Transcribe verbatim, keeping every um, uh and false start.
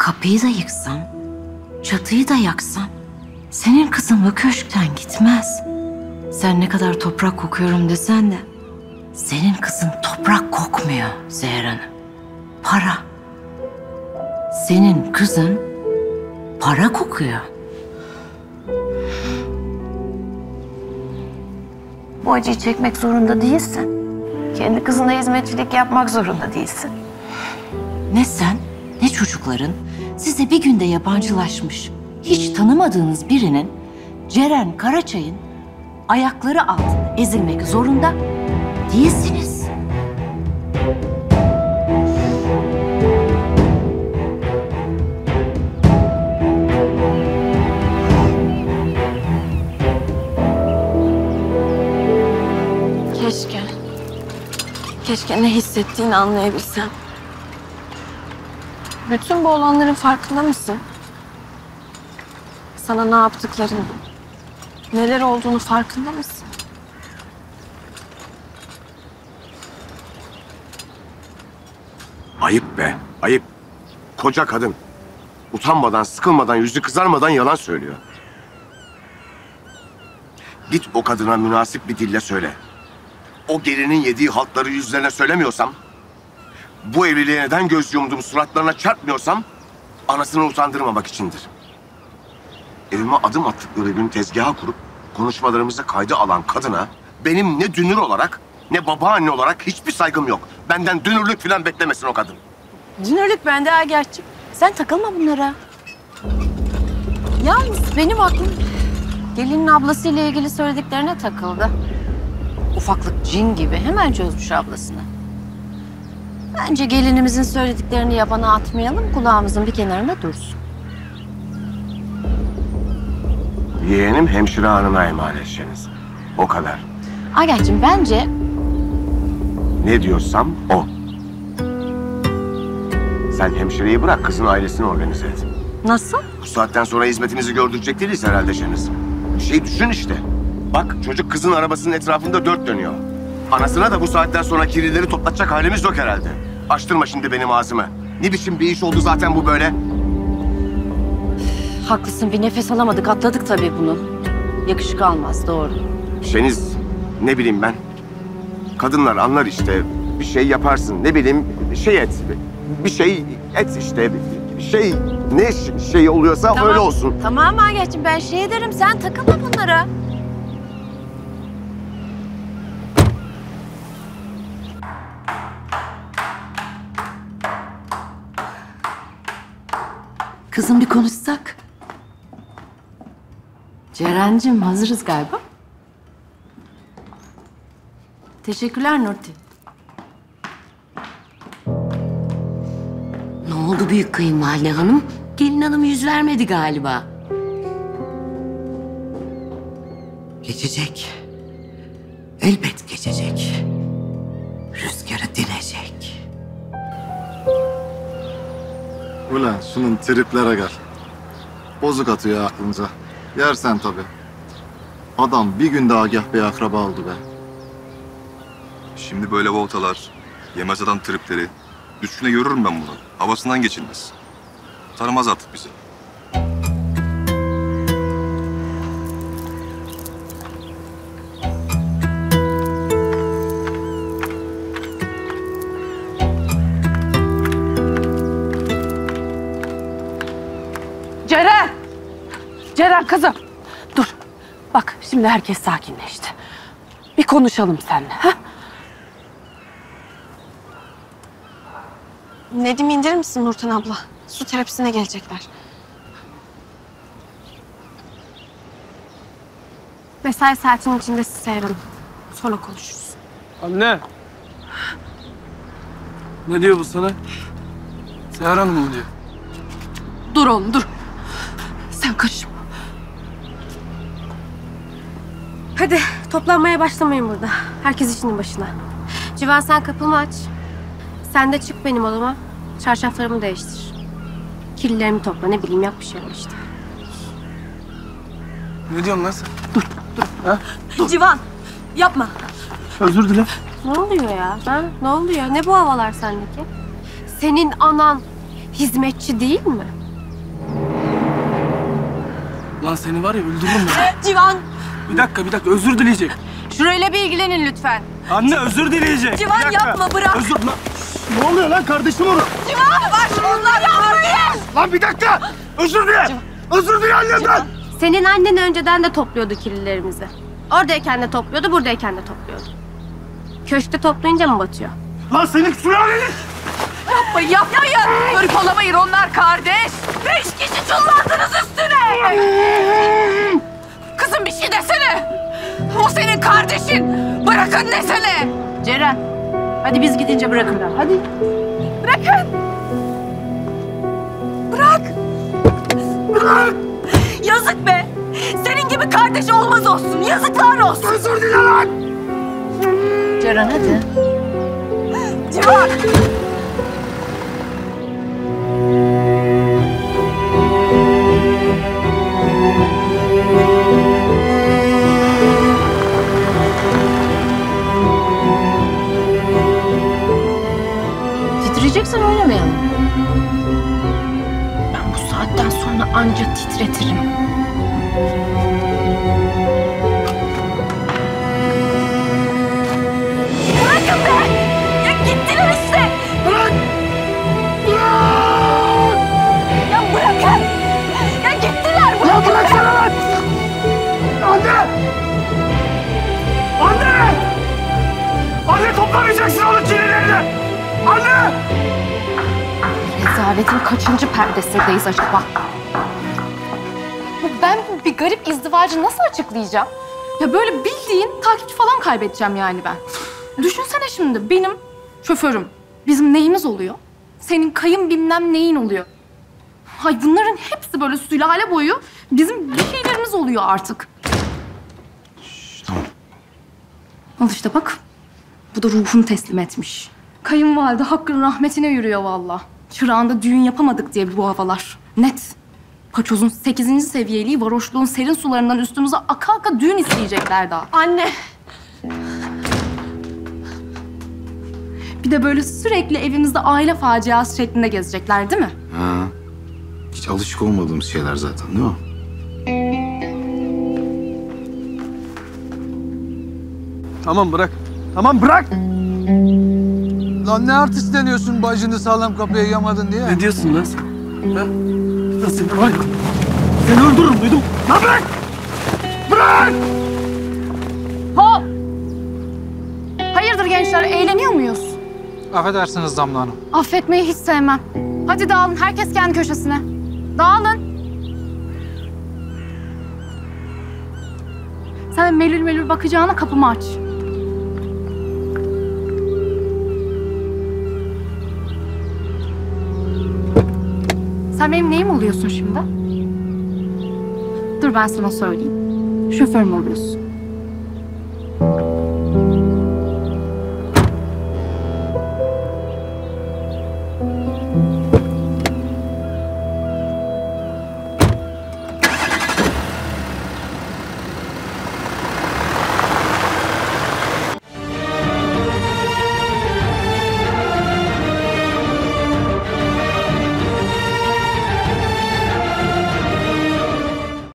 kapıyı da yıksam, çatıyı da yaksam senin kızın bu köşkten gitmez. Sen ne kadar toprak kokuyorum desen de senin kızın toprak kokmuyor Seher Hanım. Para. Senin kızın para kokuyor. Bu acıyı çekmek zorunda değilsin. Kendi kızına hizmetçilik yapmak zorunda değilsin. Ne sen ne çocukların size bir günde yabancılaşmış, hiç tanımadığınız birinin Ceren Karaçay'ın ayakları altında ezilmek zorunda değilsiniz. Keşke. Keşke ne hissettiğini anlayabilsem. Bütün bu olanların farkında mısın? Sana ne yaptıklarını, neler olduğunu farkında mısın? Ayıp be, ayıp. Koca kadın. Utanmadan, sıkılmadan, yüzü kızarmadan yalan söylüyor. Git o kadına münasip bir dille söyle. O gelinin yediği haltları yüzlerine söylemiyorsam, bu evliliğe neden göz yumduğum suratlarına çarpmıyorsam, anasını utandırmamak içindir. Evime adım attıkları gün tezgaha kurup konuşmalarımızı kayda alan kadına benim ne dünür olarak ne babaanne olarak hiçbir saygım yok. Benden dünürlük falan beklemesin o kadın. Dünürlük bende ha gerçi. Sen takılma bunlara. Yalnız benim aklım gelinin ablasıyla ilgili söylediklerine takıldı. Ufaklık cin gibi hemen çözmüş ablasını. Bence gelinimizin söylediklerini yabana atmayalım, kulağımızın bir kenarında dursun. Yeğenim hemşire hanıma emanetçiniz. O kadar. Agahcığım bence... Ne diyorsam o. Sen hemşireyi bırak, kızın ailesini organize et. Nasıl? Bu saatten sonra hizmetinizi gördürecek değiliz herhalde Şeniz. Bir şey düşün işte. Bak çocuk kızın arabasının etrafında dört dönüyor. Anasına da bu saatten sonra kirlileri toplatacak halimiz yok herhalde. Açtırma şimdi benim ağzımı. Ne biçim bir iş oldu zaten bu böyle? Haklısın, bir nefes alamadık, atladık tabii bunu. Yakışık almaz, doğru. Şeniz, ne bileyim ben. Kadınlar anlar işte. Bir şey yaparsın, ne bileyim, şey et. Bir şey et işte. Şey, ne şey oluyorsa Tamam, öyle olsun. Tamam Agahcığım, ben şey ederim, sen takılma bunlara. Kızım bir konuşsak. Ceren'cim hazırız galiba. Teşekkürler Nurten. Ne oldu büyük kayınvalide hanım? Gelin hanım yüz vermedi galiba. Geçecek. Elbet geçecek. Rüzgarı dinecek. Ulan şunun triplere gel. Bozuk atıyor aklınıza. Yersen tabii. Adam bir günde Agah Bey akraba oldu be. Şimdi böyle voltalar, yemez adam tripleri. Üstüne görürüm ben bunu. Havasından geçilmez. Tanımaz artık bizi. Ceren! Ceren kızım! Dur. Bak şimdi herkes sakinleşti. Bir konuşalım seninle. Ha? Nedim indirir misin Nurten abla? Su terapisine gelecekler. Mesai saatinin içinde Seher Hanım. Sonra konuşuruz. Anne. Ne diyor bu sana? Seher Hanım mı diyor? Dur oğlum dur. Sen karışma. Hadi toplanmaya başlamayın burada. Herkes işinin başına. Civan sen kapımı aç. Sen de çık benim odama. Çarşaflarımı değiştir. Kirlilerimi topla, ne bileyim, yap bir şey işte. Ne diyorsun lan sen? Civan yapma. Özür dile. Ne oluyor ya? Ha? Ne oluyor? Ne bu havalar sendeki? Senin anan hizmetçi değil mi? Lan seni var ya öldürürüm ben. Civan! Bir dakika bir dakika özür dileyecek. Şurayla bir ilgilenin lütfen. Anne özür dileyecek. Civan Bir dakika. yapma, bırak. Özür lan. Ne oluyor lan kardeşim onu? Civan var şunlar yapmayın! Lan bir dakika! Özür dile! Özür dile annemden! Senin annen önceden de topluyordu kirlilerimizi. Oradayken de topluyordu, buradayken de topluyordu. Köşkte toplayınca mı batıyor? Lan senin sülalenin! Yapmayın, yapmayın. Hırpalamayın, onlar kardeş. Beş kişi çullandınız üstüne. Kızım bir şey desene. O senin kardeşin. Bırakın desene. Ceren, hadi biz gidince bırakırlar. Hadi. Bırakın. Bırak. Bırak. Yazık be. Senin gibi kardeş olmaz olsun. Yazıklar olsun. Özür dile lan! Ceren hadi. Civan. Titreyeceksen oynamayalım. Ben bu saatten sonra anca titretirim. Bırakın be. Ya gittiler işte. Bırak! Ya bırakın. Ya gittiler. Lan Bırakın. bıraksana lan! Anne! Anne! Anne toplamayacaksın onun kirlilerini! Anne! Rezaletin kaçıncı perdesindeyiz acaba? Ben bir garip izdivacı nasıl açıklayacağım? Ya böyle bildiğin takipçi falan kaybedeceğim yani ben. Düşünsene şimdi benim şoförüm. Bizim neyimiz oluyor? Senin kayın bilmem neyin oluyor. Hay bunların hepsi böyle sülale boyu bizim bir şeylerimiz oluyor artık. Tamam. Al işte bak. Bu da ruhunu teslim etmiş. Kayınvalide hakkın rahmetine yürüyor vallahi. Çırağında düğün yapamadık diye bu havalar. Net. Paçozun sekizinci seviyeliği varoşluğun serin sularından üstümüze aka aka düğün isteyecekler daha. Anne. Bir de böyle sürekli evimizde aile faciası şeklinde gezecekler değil mi? Ha. Hiç alışık olmadığımız şeyler zaten değil mi? Tamam bırak. Tamam bırak. Lan ne artistleniyorsun bacını sağlam kapıya yamadın diye. Ne diyorsun lan sen? Ha? Nasıl var ya? Seni öldürürüm duydum. Lan bırak! Bırak! Hop! Hayırdır gençler, eğleniyor muyuz? Affedersiniz Damla Hanım. Affetmeyi hiç sevmem. Hadi dağılın, herkes kendi köşesine. Dağılın. Sen melül melül bakacağına kapımı aç. Sen benim neyim oluyorsun şimdi? Dur ben sana söyleyeyim. Şoförüm oluyorsun.